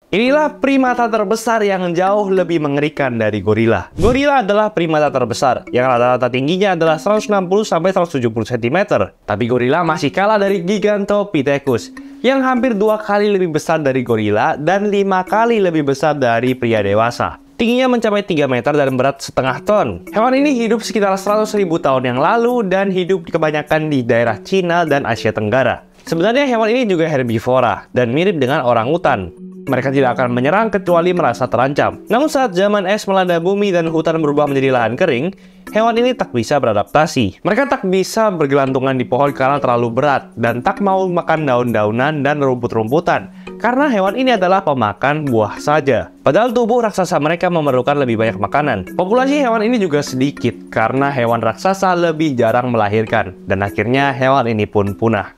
Inilah primata terbesar yang jauh lebih mengerikan dari gorila. Gorila adalah primata terbesar yang rata-rata tingginya adalah 160-170 cm. Tapi gorila masih kalah dari Gigantopithecus yang hampir 2 kali lebih besar dari gorila dan 5 kali lebih besar dari pria dewasa. Tingginya mencapai 3 meter dan berat setengah ton. Hewan ini hidup sekitar 100.000 tahun yang lalu dan hidup kebanyakan di daerah Cina dan Asia Tenggara. Sebenarnya hewan ini juga herbivora dan mirip dengan orangutan. Mereka tidak akan menyerang kecuali merasa terancam. Namun saat zaman es melanda bumi dan hutan berubah menjadi lahan kering, hewan ini tak bisa beradaptasi. Mereka tak bisa bergelantungan di pohon karena terlalu berat dan tak mau makan daun-daunan dan rumput-rumputan. Karena hewan ini adalah pemakan buah saja. Padahal tubuh raksasa mereka memerlukan lebih banyak makanan. Populasi hewan ini juga sedikit karena hewan raksasa lebih jarang melahirkan. Dan akhirnya hewan ini pun punah.